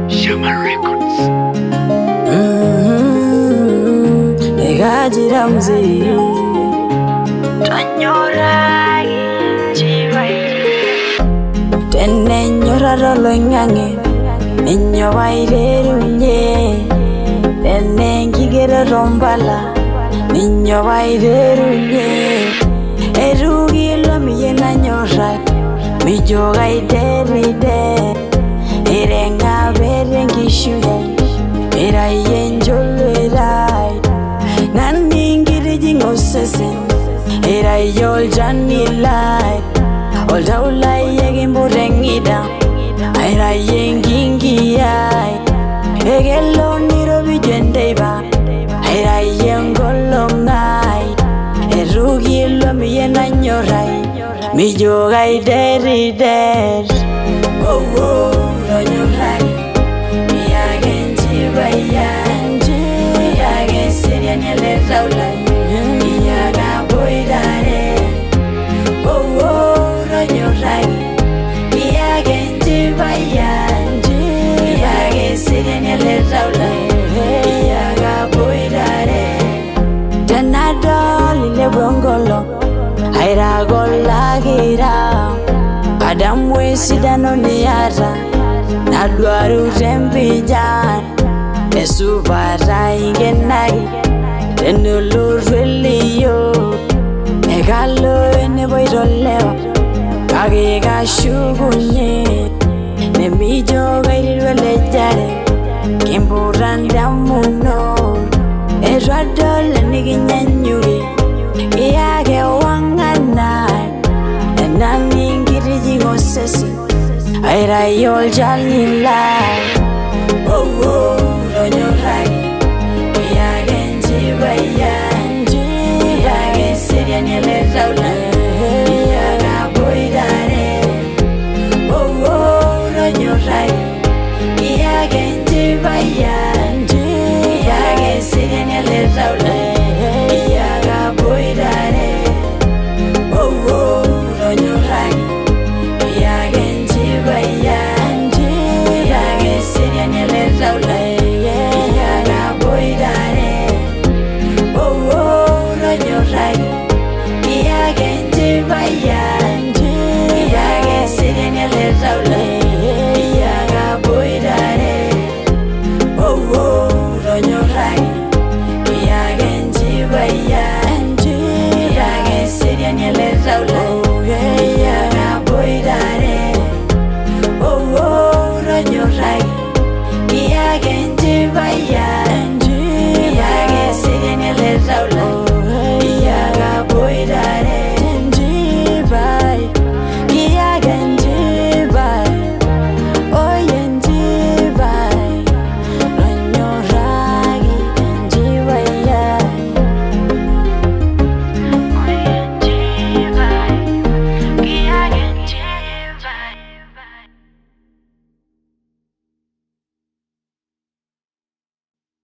Ramsey Enchipai Tenne nyoraro loingange Enchipai derunye Tenne ngigere rombala Enchipai derunye Erugi lo miyena nyorai Mijoga ideride Erenga berengi shuye Era yenjolwerai Nani ngiriji ngosese Era yol jani lai Olda ulai yegi mburengida Era yengingi ai Egelo niro bijendeba Era yengolo ngai Erugi lo miyena nyorai Mijoga ideri der Oh oh lo nyorai Enchipai Nele raulai, iyaga boidare. Oh oh, ronyorai, iyaga Enchipai, iyaga siri nele raulai, iyaga boidare. Danado lile bongolo, aira gola gira. Adam wesidano niara, nadwaru tempijan. Esubara ingenai. Tenulu really yo Negalo ene boiroleo Kage gashugunye Nemijo gairirwele jare Kimburanda muno Erwadole niginyanyuri Iyage wanganai Enani ngiriji ngosesi Aira yol jalilai Oh oh ronyorai Iyaga siri nele raulai, iyaga boidare. Oh oh ronyorai, iyaga Enchipai, iyaga siri nele raulai, iyaga boidare. Oh oh ronyorai, iyaga Enchipai, iyaga siri nele raulai, iyaga boidare. Iyaga Enchipai, iyaga siri nele raulai, iyaga boidare. Oh oh ronyorai, iyaga Enchipai, iyaga siri nele raulai, iyaga boidare. Oh oh ronyorai, iyaga Enchipai.